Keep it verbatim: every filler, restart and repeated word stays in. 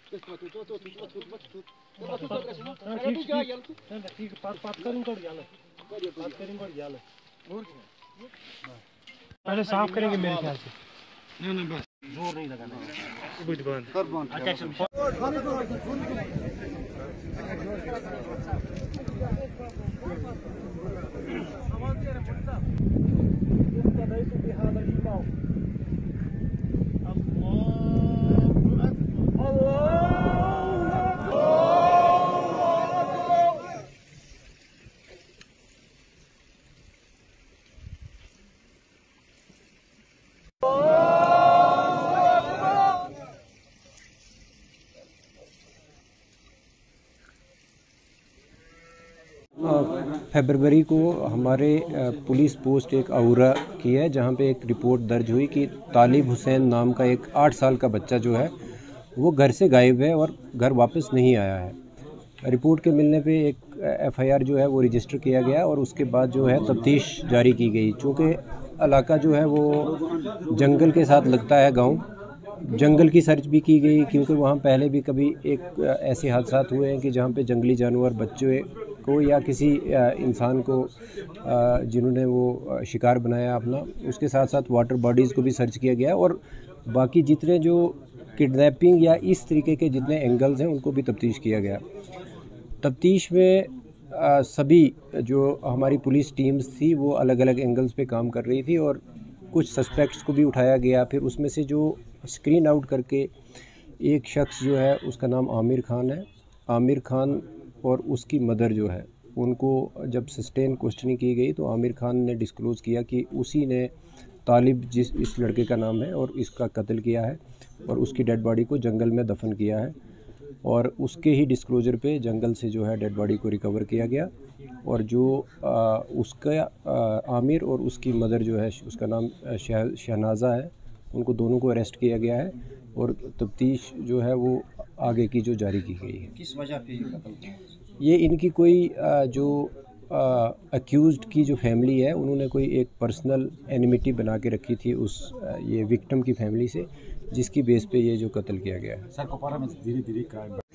पहले साफ करेंगे मेरे ख्याल से। नहीं नहीं बस जोर नहीं लगाना बुझ बंद कर बंद एक्शन फरवरी को हमारे पुलिस पोस्ट एक आउरा की है, जहां पे एक रिपोर्ट दर्ज हुई कि तालिब हुसैन नाम का एक आठ साल का बच्चा जो है वो घर से गायब है और घर वापस नहीं आया है। रिपोर्ट के मिलने पे एक एफआईआर जो है वो रजिस्टर किया गया और उसके बाद जो है तफ्तीश जारी की गई। चूँकि इलाका जो है वो जंगल के साथ लगता है, गाँव जंगल की सर्च भी की गई, क्योंकि वहाँ पहले भी कभी एक ऐसे हादसा हुए हैं कि जहाँ पे जंगली जानवर बच्चे को या किसी इंसान को जिन्होंने वो शिकार बनाया अपना, उसके साथ साथ वाटर बॉडीज़ को भी सर्च किया गया और बाकी जितने जो किडनैपिंग या इस तरीके के जितने एंगल्स हैं उनको भी तफ्तीश किया गया। तफ्तीश में आ, सभी जो हमारी पुलिस टीम्स थी वो अलग अलग एंगल्स पे काम कर रही थी और कुछ सस्पेक्ट्स को भी उठाया गया। फिर उसमें से जो स्क्रीन आउट करके एक शख्स जो है उसका नाम आमिर खान है, आमिर खान और उसकी मदर जो है उनको जब सस्टेन क्वेश्चनिंग की गई तो आमिर खान ने डिस्क्लोज़ किया कि उसी ने तालिब जिस इस लड़के का नाम है और इसका कत्ल किया है और उसकी डेड बॉडी को जंगल में दफन किया है और उसके ही डिस्क्लोज़र पे जंगल से जो है डेड बॉडी को रिकवर किया गया और जो आ, उसका आ, आमिर और उसकी मदर जो है उसका नाम शह, शहनाज़ा है, उनको दोनों को अरेस्ट किया गया है और तफ्तीश जो है वो आगे की जो जारी की गई है। किस वजह पे ये इनकी कोई जो अक्यूज़्ड की जो फैमिली है उन्होंने कोई एक पर्सनल एनिमिटी बना के रखी थी उस ये विक्टिम की फैमिली से, जिसकी बेस पे ये जो कत्ल किया गया है। सर, कुपवारा में धीरे धीरे